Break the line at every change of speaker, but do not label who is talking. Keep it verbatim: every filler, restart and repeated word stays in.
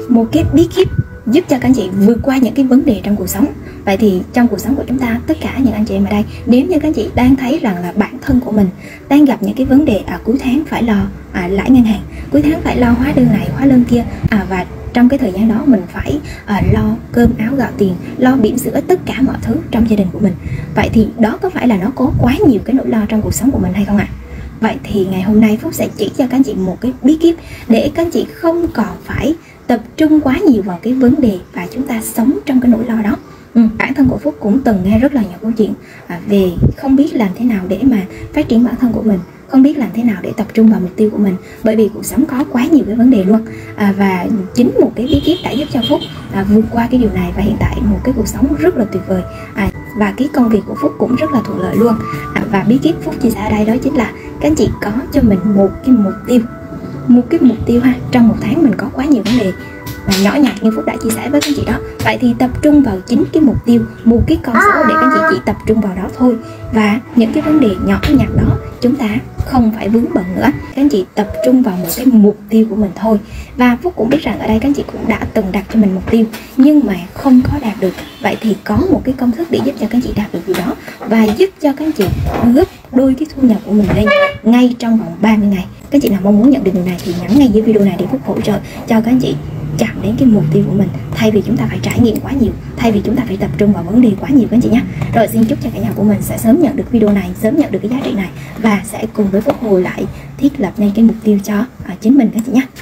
một cái bí kíp giúp cho các anh chị vượt qua những cái vấn đề trong cuộc sống. Vậy thì trong cuộc sống của chúng ta, tất cả những anh chị em ở đây, nếu như các anh chị đang thấy rằng là bản thân của mình đang gặp những cái vấn đề à, cuối tháng phải lo à, lãi ngân hàng, cuối tháng phải lo hóa đơn này hóa đơn kia, à, và trong cái thời gian đó mình phải à, lo cơm áo gạo tiền, lo bỉm sữa, tất cả mọi thứ trong gia đình của mình. Vậy thì đó có phải là nó có quá nhiều cái nỗi lo trong cuộc sống của mình hay không ạ? À? Vậy thì ngày hôm nay Phúc sẽ chỉ cho các anh chị một cái bí kíp để các anh chị không còn phải tập trung quá nhiều vào cái vấn đề và chúng ta sống trong cái nỗi lo đó. Ừ, bản thân của Phúc cũng từng nghe rất là nhiều câu chuyện à, về không biết làm thế nào để mà phát triển bản thân của mình, không biết làm thế nào để tập trung vào mục tiêu của mình, bởi vì cuộc sống có quá nhiều cái vấn đề luôn. à, Và chính một cái bí kíp đã giúp cho Phúc à, vượt qua cái điều này, và hiện tại một cái cuộc sống rất là tuyệt vời, à, và cái công việc của Phúc cũng rất là thuận lợi luôn. à, Và bí kíp Phúc chia sẻ ở đây đó chính là các anh chị có cho mình một cái mục tiêu, một cái mục tiêu ha. Trong một tháng mình có quá nhiều vấn đề và nhỏ nhặt như Phúc đã chia sẻ với các anh chị đó. Vậy thì tập trung vào chính cái mục tiêu, một cái con số để các anh chị chỉ tập trung vào đó thôi. Và những cái vấn đề nhỏ nhặt đó chúng ta không phải vướng bận nữa. Các anh chị tập trung vào một cái mục tiêu của mình thôi. Và Phúc cũng biết rằng ở đây các anh chị cũng đã từng đặt cho mình mục tiêu nhưng mà không có đạt được. Vậy thì có một cái công thức để giúp cho các anh chị đạt được điều đó, và giúp cho các anh chị gấp đôi cái thu nhập của mình lên ngay trong vòng ba mươi ngày. Các anh chị nào mong muốn nhận được điều này thì nhắn ngay dưới video này để Phúc hỗ trợ cho các anh chị chạm đến cái mục tiêu của mình, thay vì chúng ta phải trải nghiệm quá nhiều, thay vì chúng ta phải tập trung vào vấn đề quá nhiều các anh chị nhé. Rồi xin chúc cho cả nhà của mình sẽ sớm nhận được video này, sớm nhận được cái giá trị này, và sẽ cùng với Phúc ngồi lại thiết lập nên cái mục tiêu cho à, chính mình các chị nhé.